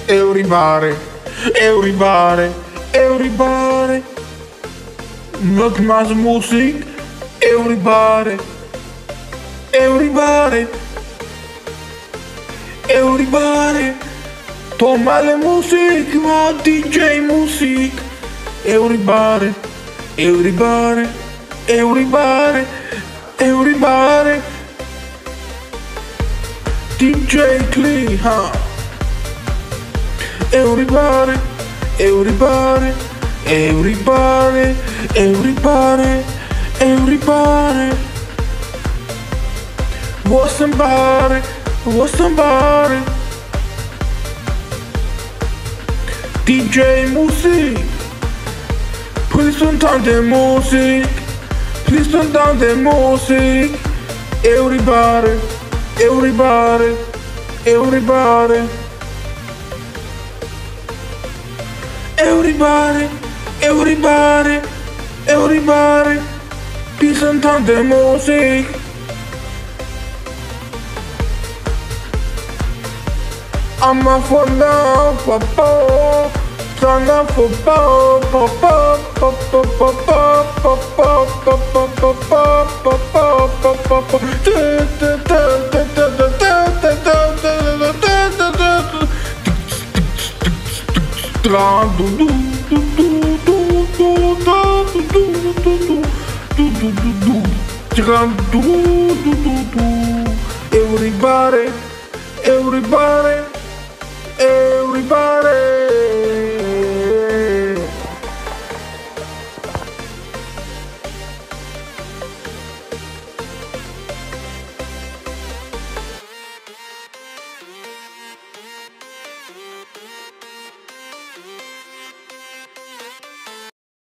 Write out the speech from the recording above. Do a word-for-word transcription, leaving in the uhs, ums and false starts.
everybody, everybody, everybody. Maak maar zijn muziek, everybody, everybody, everybody. Toma la muziek, maar D J muziek. Everybody, everybody, everybody, everybody. D J Klee, huh? Everybody, everybody, everybody, everybody, everybody. Was somebody, was somebody. D J muziek. Please don't down the music. Please don't down the music. Everybody, everybody, everybody. Everybody, everybody, everybody. Please don't down the music. I'm a for now, papa. Turn up for pop, pop, pop, pop, pop, pop, pop, pop, pop, pop, pop, pop, pop, pop. Everybody, everybody.